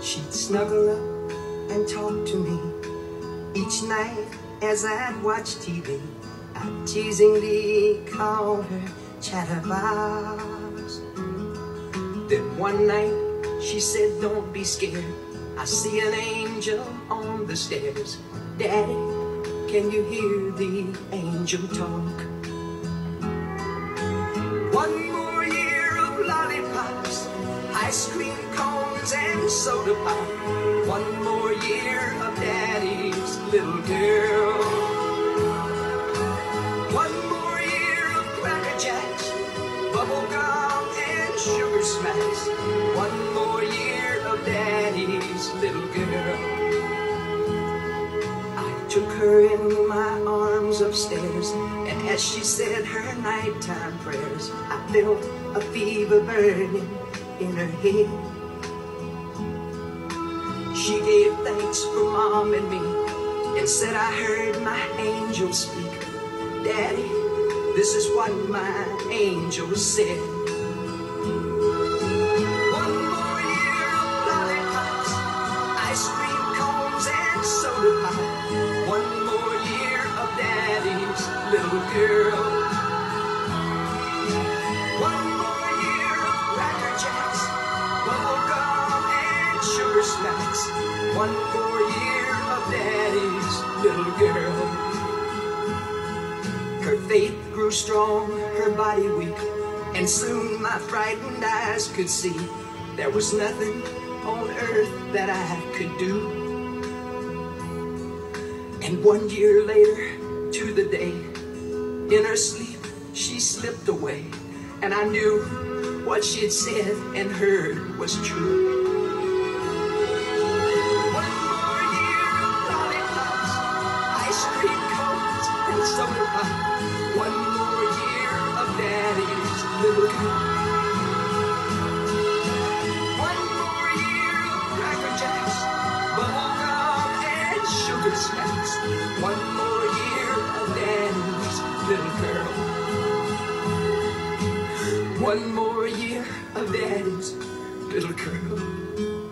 She'd snuggle up and talk to me each night as I'd watch TV. I'd teasingly call her chatterbox. Then one night she said, "Don't be scared, I see an angel on the stairs." "Daddy, can you hear the angel talk?" One more year of lollipops, ice cream cones and soda pop. One more year of Daddy's little girl. One more year of Cracker Jacks, bubble gum and sugar smacks. One more year of Daddy's little girl. I took her in my arms upstairs, and as she said her nighttime prayers, I felt a fever burning in her head. She gave thanks for Mom and me and said, "I heard my angel speak." "Daddy, this is what my angel said." One more year of lollipops, ice cream cones and soda pop. One more year of Daddy's little girl. One more year of Cracker Jacks, bubble gum and sugar smacks. One more year of Daddy's little girl. Her faith grew strong, her body weak, and soon my frightened eyes could see there was nothing on earth that I could do. And 1 year later, to the day, in her sleep she slipped away, and I knew what she'd said and heard was true. One more year of lollipops, ice cream cones and soda pop. One more year of Daddy's little girl. One more year of Cracker Jacks, bubble gum and sugar smacks. One more year of Daddy's little girl. One more year of Daddy's little girl.